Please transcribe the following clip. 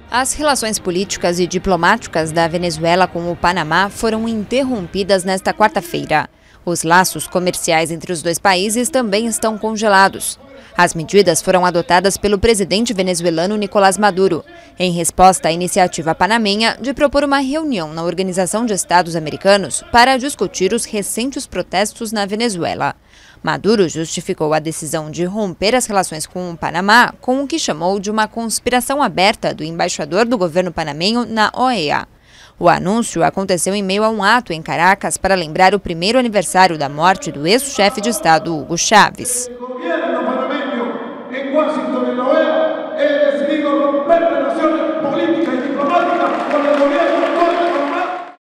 As relações políticas e diplomáticas da Venezuela com o Panamá foram interrompidas nesta quarta-feira. Os laços comerciais entre os dois países também estão congelados. As medidas foram adotadas pelo presidente venezuelano Nicolás Maduro, em resposta à iniciativa panamenha de propor uma reunião na Organização de Estados Americanos para discutir os recentes protestos na Venezuela. Maduro justificou a decisão de romper as relações com o Panamá com o que chamou de uma conspiração aberta do embaixador do governo panamenho na OEA. O anúncio aconteceu em meio a um ato em Caracas para lembrar o primeiro aniversário da morte do ex-chefe de Estado Hugo Chávez.